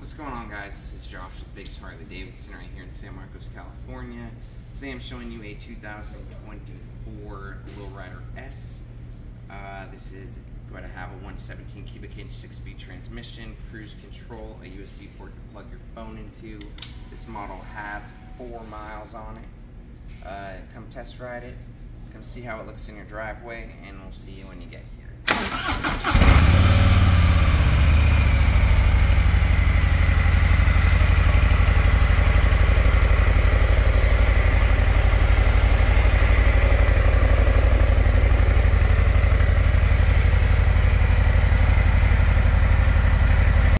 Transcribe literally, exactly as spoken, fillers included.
What's going on, guys? This is Josh with Biggs Harley Davidson right here in San Marcos, California. Today I'm showing you a two thousand twenty-four Lowrider S. Uh, this is going to have a one seventeen cubic inch six-speed transmission, cruise control, a U S B port to plug your phone into. This model has four miles on it. Uh, come test ride it. Come see how it looks in your driveway, and we'll see you when you get here.